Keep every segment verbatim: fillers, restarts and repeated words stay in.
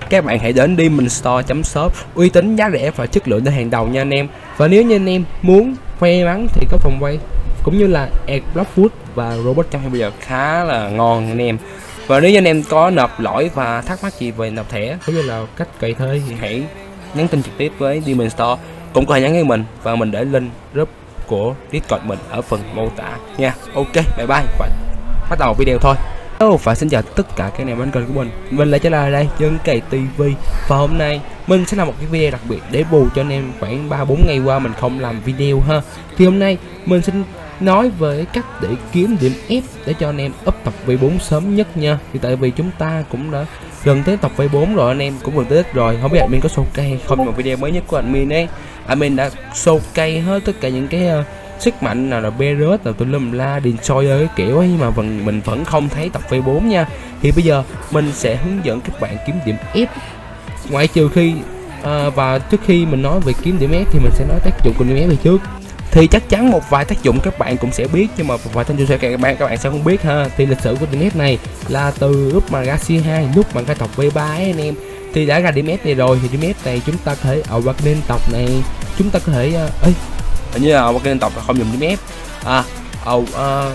các bạn hãy đến Diamond Store chấm shop, uy tín, giá rẻ và chất lượng đến hàng đầu nha anh em. Và nếu như anh em muốn may mắn thì có phòng quay cũng như là Airdrop Food và robot trong bây giờ khá là ngon anh em. Và nếu như anh em có nộp lỗi và thắc mắc gì về nộp thẻ cũng như là cách cày thuê thì hãy nhắn tin trực tiếp với Diamond Store, cũng có thể nhắn với mình và mình để link group của Discord mình ở phần mô tả nha. Ok, bye bye và bắt đầu video thôi. Hello và xin chào tất cả các anh em đến kênh của mình. Mình lại trở lại đây Dân Cày ti vi và hôm nay mình sẽ làm một cái video đặc biệt để bù cho anh em khoảng ba bốn ngày qua mình không làm video ha. Thì hôm nay mình xin nói về cách để kiếm điểm F để cho anh em up tập V bốn sớm nhất nha. Thì tại vì chúng ta cũng đã gần tới tập V bốn rồi, anh em cũng gần tới ít rồi. Không biết admin có showcase hay không, mà video mới nhất của admin ấy, admin đã showcase hết tất cả những cái uh, sức mạnh nào là Beerus, nào tùm lum la, Destroyer cái kiểu ấy, mà vẫn mình vẫn không thấy tập V bốn nha. Thì bây giờ mình sẽ hướng dẫn các bạn kiếm điểm F, ngoại trừ khi uh, và trước khi mình nói về kiếm điểm F thì mình sẽ nói tác dụng của điểm F về trước. Thì chắc chắn một vài tác dụng các bạn cũng sẽ biết, nhưng mà một vài tác dụng sẽ các bạn các bạn sẽ không biết ha. Thì lịch sử của điểm F này là từ lúc mà ra C hai, lúc mà ra tộc V ba ấy anh em, thì đã ra điểm F này rồi. Thì điểm F này chúng ta có thể ở bậc lên tộc này, chúng ta có thể uh, ấy hình như là ở bậc lên tộc là không dùng điểm F, à ở uh,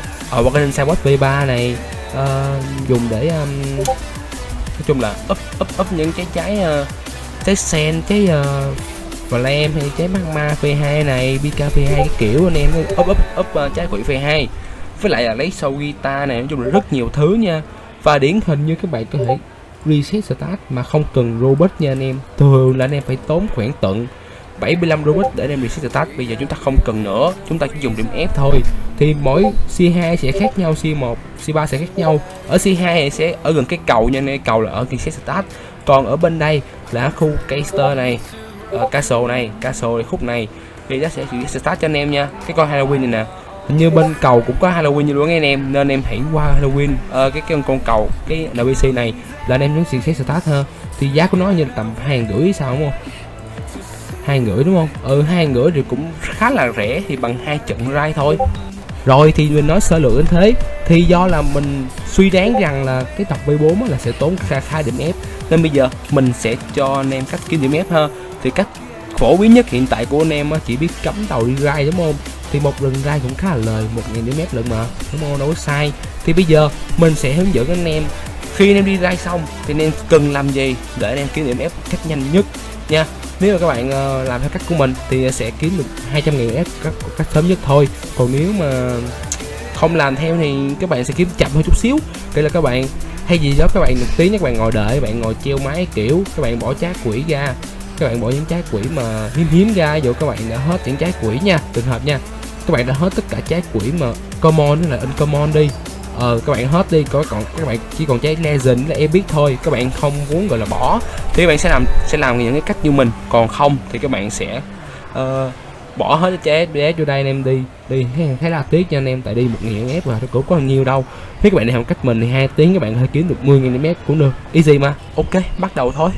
ở bậc lên Cyborg V ba này uh, dùng để um, nói chung là up up up những trái trái uh, trái sen, trái uh, Flame hay trái magma P hai này, Pika P hai cái kiểu anh em, up up up uh, trái quỷ P hai, với lại là lấy sâu guitar này, nói chung là rất nhiều thứ nha. Và điển hình như các bạn có thể reset stat mà không cần robot nha anh em. Thường là anh em phải tốn khoảng tận bảy mươi lăm robot để anh em reset stat, bây giờ chúng ta không cần nữa, chúng ta chỉ dùng điểm F thôi. Thì mỗi C hai sẽ khác nhau, C một, C ba sẽ khác nhau. Ở C hai sẽ ở gần cái cầu nha anh em, cầu là ở reset stat, còn ở bên đây là khu caster này, uh, castle này, castle này, khúc này thì nó sẽ reset stat cho anh em nha. Cái con Halloween này nè, hình như bên cầu cũng có Halloween như luôn anh em, nên em hãy qua Halloween uh, cái, cái con cầu cái en pê xê này là anh em nhấn reset stat ha. Thì giá của nó như là tầm hai rưỡi sao đúng không, hai rưỡi đúng không, ừ hai rưỡi thì cũng khá là rẻ, thì bằng hai trận rai thôi. Rồi thì mình nói sơ lược đến thế. Thì do là mình suy đoán rằng là cái tập V bốn là sẽ tốn khá khá điểm F, nên bây giờ mình sẽ cho anh em cách kiếm điểm F ha. Thì cách phổ biến nhất hiện tại của anh em chỉ biết cắm tàu đi rai đúng không, thì một lần rai cũng khá là lời, một nghìn điểm F lận mà đúng không, đâu có sai. Thì bây giờ mình sẽ hướng dẫn anh em khi anh em đi rai xong thì anh em cần làm gì để anh em kiếm điểm F cách nhanh nhất nha. Nếu mà các bạn uh, làm theo cách của mình thì sẽ kiếm được hai trăm nghìn F cách, cách sớm nhất thôi. Còn nếu mà không làm theo thì các bạn sẽ kiếm chậm hơn chút xíu. Đây là các bạn hay gì đó các bạn một tí, các bạn ngồi đợi, các bạn ngồi treo máy kiểu, các bạn bỏ trái quỷ ra, các bạn bỏ những trái quỷ mà hiếm hiếm ra, dù các bạn đã hết những trái quỷ nha, trường hợp nha, các bạn đã hết tất cả trái quỷ mà common là uncommon đi, ờ các bạn hết đi, có còn các bạn chỉ còn trái legend là epic thôi, các bạn không muốn gọi là bỏ thì các bạn sẽ làm sẽ làm những cái cách như mình. Còn không thì các bạn sẽ uh, bỏ hết trái ép vô đây anh em, đi đi khá là tiếc nha anh em, tại đi một nghìn F mà nó cũng có nhiều đâu. Nếu các bạn đi học cách mình thì hai tiếng các bạn có thể kiếm được mười nghìn F cũng được, easy mà. Ok, bắt đầu thôi.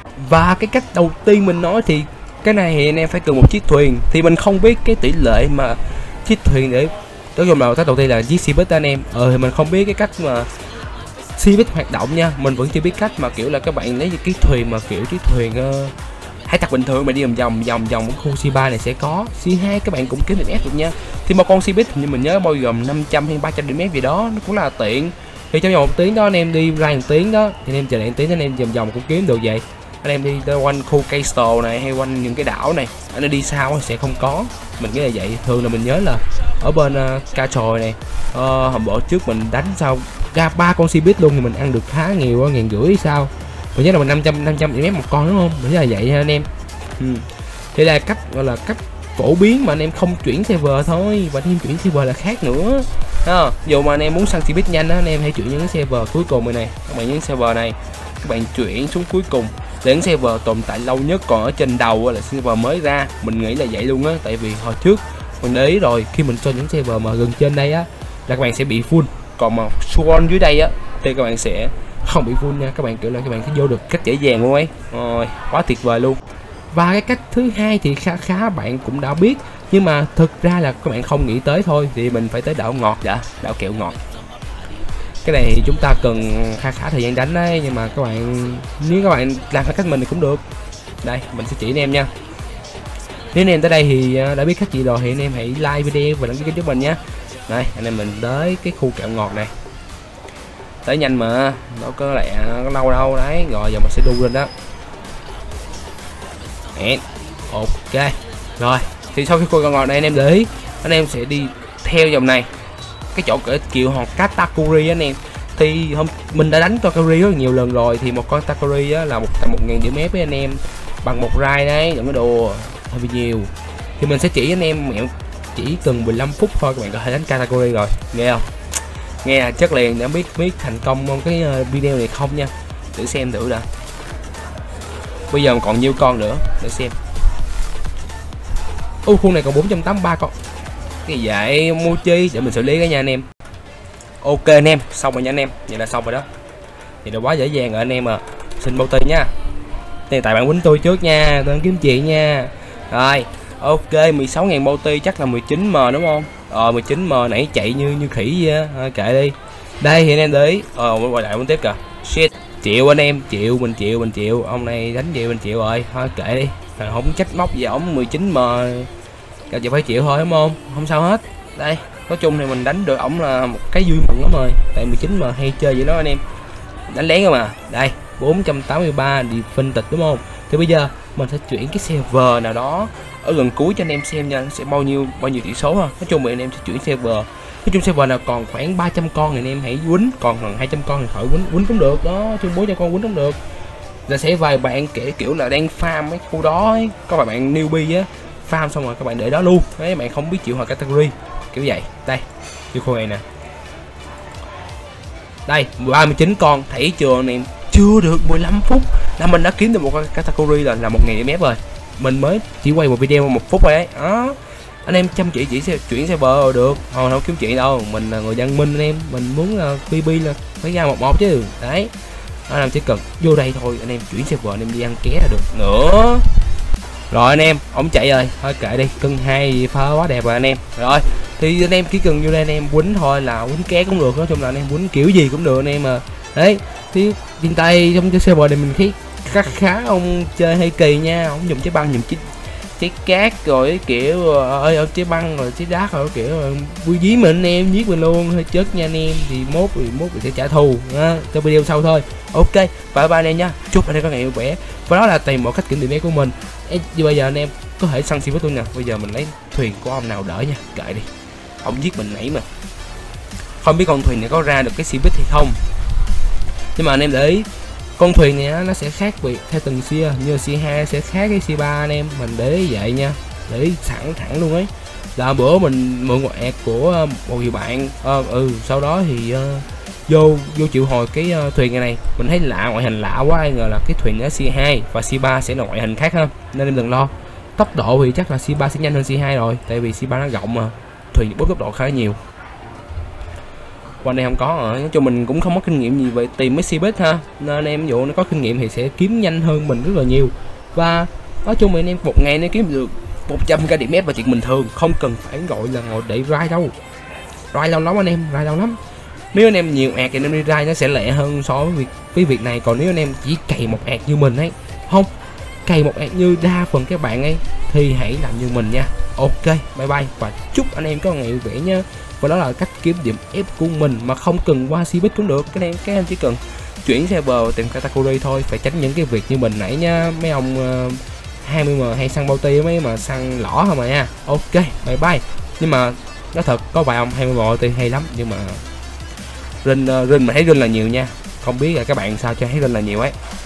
Và cái cách đầu tiên mình nói thì cái này thì anh em phải cần một chiếc thuyền. Thì mình không biết cái tỷ lệ mà chiếc thuyền để nói chung là cách đầu tiên là chiếc Seabit anh em, ờ thì mình không biết cái cách mà Seabit hoạt động nha, mình vẫn chưa biết cách mà kiểu là các bạn lấy cái thuyền mà kiểu chiếc thuyền uh, hải tặc bình thường mà đi vòng vòng vòng vòng khu C ba này sẽ có. C hai các bạn cũng kiếm điểm F được nha. Thì một con Seabit như mình nhớ bao gồm năm trăm hay ba trăm điểm F gì đó, nó cũng là tiện. Thì trong vòng một tiếng đó anh em đi ra một tiếng đó thì anh em chờ đợi một tiếng anh em vòng vòng cũng kiếm được vậy. Anh em đi quanh khu Castle này hay quanh những cái đảo này, anh em đi sao sẽ không có, mình nghĩ là vậy. Thường là mình nhớ là ở bên uh, ca trồi này, uh, hôm bữa trước mình đánh sao ra ba con Seabit luôn thì mình ăn được khá nhiều, uh, ngàn rưỡi sao, mình nhớ là mình năm trăm năm trăm điểm F một con đúng không, mình nhớ là vậy ha anh em. Ừ. Đây là cách gọi là cách phổ biến mà anh em không chuyển server thôi, và anh em chuyển server là khác nữa. À, dù mà anh em muốn săn Seabit nhanh á, anh em hãy chuyển những cái server cuối cùng này này, các bạn những server này các bạn chuyển xuống cuối cùng để cái server tồn tại lâu nhất, còn ở trên đầu là server mới ra, mình nghĩ là vậy luôn á. Tại vì hồi trước mình để ý rồi, khi mình cho những server mà gần trên đây á là các bạn sẽ bị full, còn mà spawn dưới đây á thì các bạn sẽ không bị full nha, các bạn kiểu là các bạn sẽ vô được cách dễ dàng luôn ấy, rồi quá tuyệt vời luôn. Và cái cách thứ hai thì khá khá bạn cũng đã biết, nhưng mà thực ra là các bạn không nghĩ tới thôi. Thì mình phải tới đảo ngọt đã, đảo kẹo ngọt. Cái này thì chúng ta cần khá khá thời gian đánh đấy, nhưng mà các bạn nếu các bạn làm theo cách mình thì cũng được. Đây mình sẽ chỉ anh em nha. Nếu anh em tới đây thì đã biết cách gì rồi thì anh em hãy like video và đăng ký kênh giúp mình nhé. Đây anh em mình tới cái khu kẹo ngọt này, tới nhanh mà đâu có lẹ có lâu đâu đấy. Rồi giờ mình sẽ đu lên đó. Hẹn. Ok rồi thì sau khi khu kẹo ngọt này anh em để ý, anh em sẽ đi theo dòng này, cái chỗ cỡ kiểu hòn Katakuri anh em. Thì hôm mình đã đánh Katakuri rất nhiều lần rồi, thì một con Katakuri á, là một tầm một nghìn điểm ép với anh em bằng một rai đấy, đừng có đùa hơi bị nhiều. Thì mình sẽ chỉ anh em mẹo chỉ cần mười lăm phút thôi các bạn có thể đánh Katakuri rồi, nghe không? Nghe là chất liền. Để biết biết thành công trong cái video này không nha, thử xem thử đã. Bây giờ còn nhiêu con nữa để xem. Ô khu này còn bốn trăm tám mươi ba con. Cái vậy mua chi để mình xử lý cái nha anh em. Ok anh em, xong rồi nha anh em, vậy là xong rồi đó. Thì là quá dễ dàng rồi anh em à. Xin bao tiền nha. Đây tại bạn quýnh tôi trước nha, tôi kiếm chị nha. Rồi, ok mười sáu nghìn bounty chắc là mười chín M đúng không? Ờ mười chín M nãy chạy như như khỉ vậy á, thôi kệ đi. Đây thì anh em để ý, ờ quay lại muốn tiếp kìa. Shit, chịu anh em, chịu mình chịu mình chịu, ông này đánh chịu mình chịu rồi, thôi kệ đi. À, không trách móc gì ổng mười chín M. Các chị phải chịu thôi đúng không? Không sao hết. Đây, nói chung thì mình đánh được ổng là một cái vui mừng lắm rồi. Tại mười chín M hay chơi vậy đó anh em. Đánh lén cơ mà. Đây, bốn trăm tám mươi ba đi phân tịch đúng không? Thì bây giờ mình sẽ chuyển cái server nào đó ở gần cuối cho anh em xem nha, nó sẽ bao nhiêu bao nhiêu tỷ số ha. Nói chung thì anh em sẽ chuyển server. Nói chung server nào còn khoảng ba trăm con thì anh em hãy quýnh, còn gần hai trăm con thì khỏi quýnh, quýnh cũng được đó, chung bốn trăm con quýnh cũng được. Là sẽ vài bạn kể kiểu là đang farm mấy khu đó ấy, có vài bạn newbie á, farm xong rồi các bạn để đó luôn. Đấy bạn không biết chịu hòa category kiểu vậy. Đây, cái khu này nè. Đây, ba mươi chín con, thấy chưa anh em? Chưa được mười lăm phút là mình đã kiếm được một con category là là một nghìn điểm ép rồi. Mình mới chỉ quay một video một phút rồi đấy. Đó. Anh em chăm chỉ chỉ sẽ chuyển server được. Hồi không kiếm chuyện đâu, mình là người văn minh anh em, mình muốn là pê bê là phải ra một một chứ. Đấy. Anh em chỉ cần vô đây thôi, anh em chuyển server anh em đi ăn ké là được nữa. Rồi anh em, ổng chạy rồi, thôi kệ đi, cân hai pha quá đẹp rồi anh em. Rồi, thì anh em chỉ cần vô đây anh em quýnh thôi là quýnh ké cũng được, nói chung là anh em quýnh kiểu gì cũng được anh em mà. Đấy, thì hiện tại trong cái server này mình thấy khá khá ông chơi hay kỳ nha, ông dùng trái băng dùng chiếc trái cát rồi kiểu ơi ở trái băng rồi trái đá rồi kiểu vui dí mình anh em, giết mình luôn hơi chết nha anh em. Thì mốt thì mốt mình sẽ trả thù ha, cho video sau thôi. Ok, bye bye anh em nha, chúc anh em có ngày vui vẻ. Và đó là tìm một cách kiểm điểm của mình. Như bây giờ anh em có thể săn sim với tôi nè. Bây giờ mình lấy thuyền của ông nào đỡ nha, kệ đi, ông giết mình nãy mà không biết con thuyền này có ra được cái sim hay không. Nhưng mà anh em để ý con thuyền này nó sẽ khác biệt theo từng sia, như sia hai sẽ khác cái sia ba anh em, mình để ý vậy nha, để ý sẵn thẳng luôn ấy. Là bữa mình mượn một ẹt của một người bạn, ờ, ừ sau đó thì uh, vô vô triệu hồi cái uh, thuyền này, này mình thấy lạ, ngoại hình lạ quá, ai ngờ là cái thuyền nó sia hai và sia ba sẽ là ngoại hình khác ha, nên em đừng lo. Tốc độ thì chắc là sia ba sẽ nhanh hơn sia hai rồi, tại vì sia ba nó rộng mà, thuyền bớt tốc độ khá nhiều. Qua đây không có rồi, nói chung mình cũng không có kinh nghiệm gì về tìm mấy Seabed ha, nên anh em dụ nó có kinh nghiệm thì sẽ kiếm nhanh hơn mình rất là nhiều. Và nói chung anh em một ngày nó kiếm được một trăm k điểm ép và chuyện bình thường, không cần phải gọi là ngồi để rai đâu. Rai lâu lắm anh em, rai lâu lắm. Nếu anh em nhiều ẹt thì anh em đi rai nó sẽ lẹ hơn so với việc với việc này. Còn nếu anh em chỉ cày một ẹt như mình ấy, không cày một ẹt như đa phần các bạn ấy, thì hãy làm như mình nha. Ok, bye bye và chúc anh em có ngày vui vẻ nha. Và đó là cách kiếm điểm ép của mình mà không cần qua Seabed cũng được. Cái này các em chỉ cần chuyển server tìm category thôi, phải tránh những cái việc như mình nãy nha. Mấy ông uh, hai mươi M hay săn bounty, mấy mà săn lỏ không mà nha. Ok, bye bye. Nhưng mà nói thật có vài ông hai mươi M bounty hay lắm, nhưng mà rin uh, rin mà thấy rin là nhiều nha. Không biết là các bạn sao cho thấy rin là nhiều ấy.